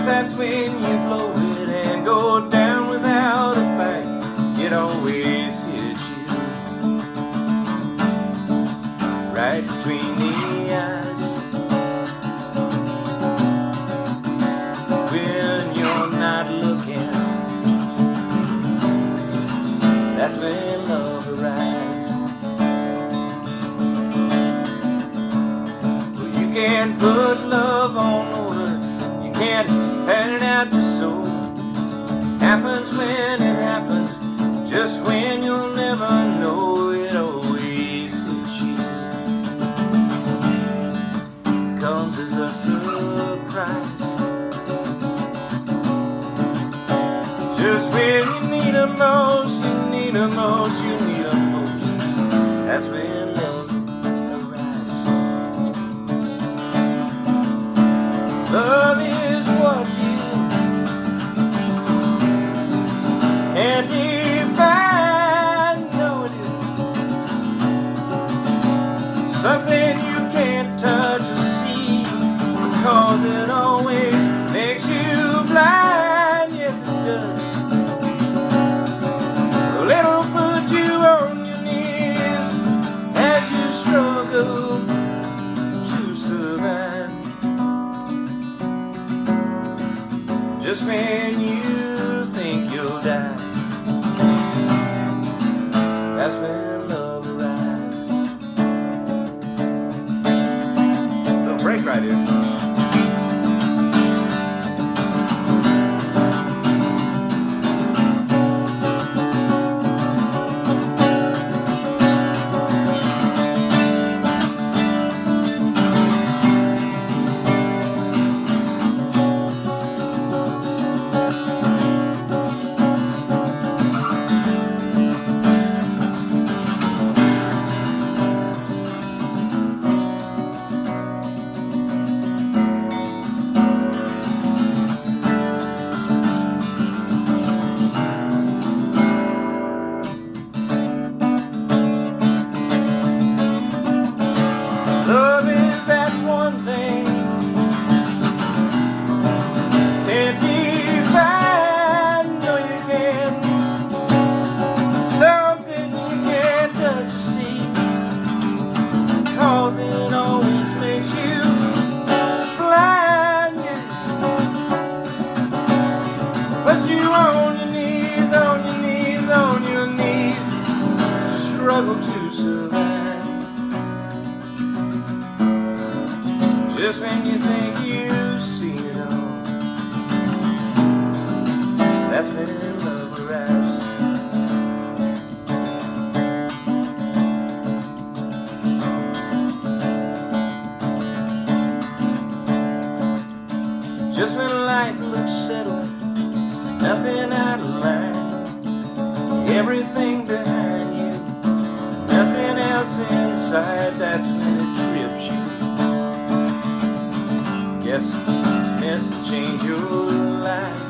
that's when you blow it and go down without a fight. It always hits you right between the eyes. When you're not looking, that's when love arrives. Well, you can't put love on order, you can't pan it out just so. Happens when it happens, just when you'll never know. It always hits you, comes as a surprise. Just when you need her most, you need her most, you need her most, that's when love arrives. Love is what you can't define, no it isn't. Something you can't touch or see, because it always makes you blind, yes it does. Well, it'll put you on your knees as you struggle to survive. Just when you think you'll die, that's when love arrives. Little break right here. Love is that one thing can't define, no you can't. Something you can't touch or see, cause it always makes you blind, yeah. But you on your knees, on your knees, on your knees, struggle to survive. Just when you think you see it all, that's when love arrives. Just when life looks settled, nothing out of line, everything behind you, nothing else inside, that's when it trips you. Yes, it's meant to change your life.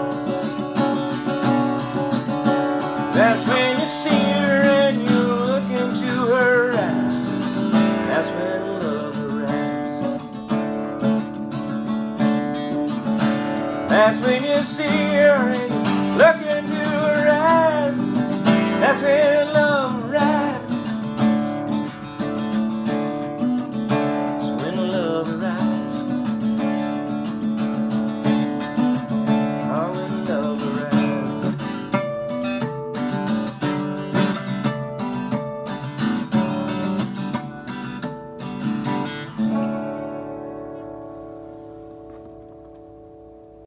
That's when you see her and you look into her eyes, that's when love arrives. That's when you see her and you look into her eyes, that's when